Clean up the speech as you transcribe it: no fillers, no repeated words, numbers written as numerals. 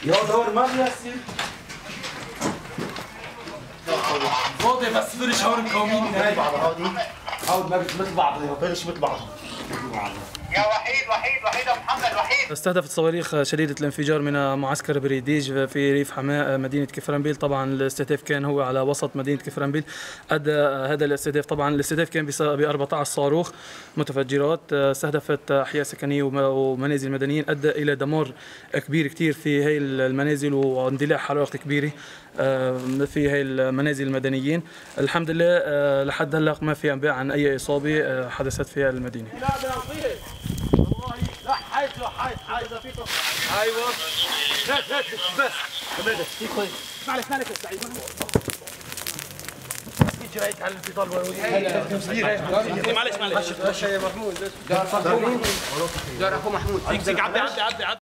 يا دور ما بيصير فاضي بس دول شهور مكومين هاي عود ما مثل بعض بلش مثل بعض يا وحيد يا محمد وحيد. استهدفت صواريخ شديدة الانفجار من معسكر بريديج في ريف حماة مدينة كفرنبيل. طبعا الاستهداف كان هو على وسط مدينة كفرنبيل. أدى هذا الاستهداف، طبعا الاستهداف كان ب 14 صاروخ متفجرات استهدفت أحياء سكنية ومنازل مدنيين، أدى إلى دمار كبير كثير في هاي المنازل واندلاع حرائق كبيرة في هاي المنازل المدنيين. الحمد لله لحد هلا ما في انباء عن اي اصابه حدثت في المدينه. لا حيد ايوه هات بس اسمع لك يا سعيد جريت على الفيضان معلش يا محمود دار اخو محمود عدي